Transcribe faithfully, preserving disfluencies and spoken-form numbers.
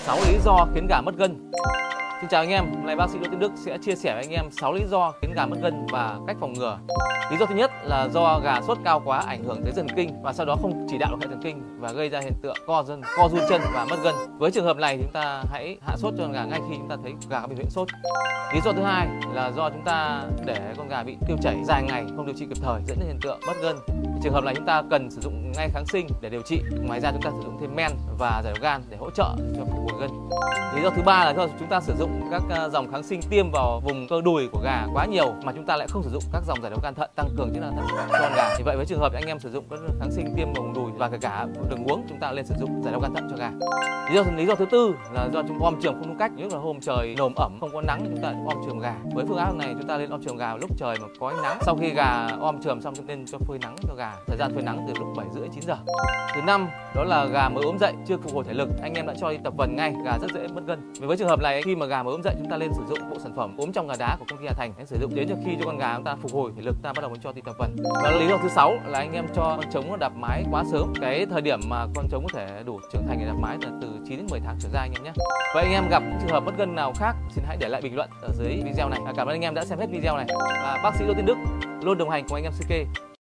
sáu lý do khiến gà mất gân. Xin chào anh em, hôm nay bác sĩ Đỗ Tiến Đức sẽ chia sẻ với anh em sáu lý do khiến gà mất gân và cách phòng ngừa. Lý do thứ nhất là do gà sốt cao quá ảnh hưởng tới thần kinh và sau đó không chỉ đạo được hệ thần kinh và gây ra hiện tượng co dân, co run chân và mất gân. Với trường hợp này chúng ta hãy hạ sốt cho con gà ngay khi chúng ta thấy gà có biểu hiện sốt. Lý do thứ hai là do chúng ta để con gà bị tiêu chảy dài ngày không điều trị kịp thời dẫn đến hiện tượng mất gân. Trường hợp này chúng ta cần sử dụng ngay kháng sinh để điều trị. Ngoài ra chúng ta sử dụng thêm men và giải độc gan để hỗ trợ cho phục hồi gân. Lý do thứ ba là do chúng ta sử dụng các dòng kháng sinh tiêm vào vùng cơ đùi của gà quá nhiều mà chúng ta lại không sử dụng các dòng giải độc gan thận tăng cường chức năng thận cho con gà. Vì vậy với trường hợp anh em sử dụng các kháng sinh tiêm vào vùng đùi và kể cả đường uống, chúng ta nên sử dụng giải độc gan thận cho gà. Lý do lý do thứ tư là do chúng om trường không đúng cách, nhất là hôm trời nồm ẩm không có nắng chúng ta om trường gà. Với phương án này chúng ta nên om trường gà lúc trời mà có ánh nắng. Sau khi gà om trường xong chúng nên cho phơi nắng cho gà. Thời gian phơi nắng từ lúc bảy rưỡi chín giờ. Thứ năm đó là gà mới ốm dậy chưa phục hồi thể lực, anh em đã cho đi tập vần ngay, gà rất dễ mất gân. Vì với trường hợp này khi mà gà mới ốm dậy chúng ta nên sử dụng bộ sản phẩm ốm trong gà đá của công ty Hà Thành để sử dụng đến cho khi cho con gà chúng ta phục hồi thể lực ta bắt đầu mới cho đi tập vần. Và lý do thứ sáu là anh em cho con trống nó đạp mái quá sớm. Cái thời điểm mà con trống có thể đủ trưởng thành để đạp mái là từ chín đến mười tháng trở ra anh em nhé. Vậy anh em gặp những trường hợp mất gân nào khác xin hãy để lại bình luận ở dưới video này. Cảm ơn anh em đã xem hết video này. Và bác sĩ Đỗ Tiến Đức luôn đồng hành cùng anh em xê ca.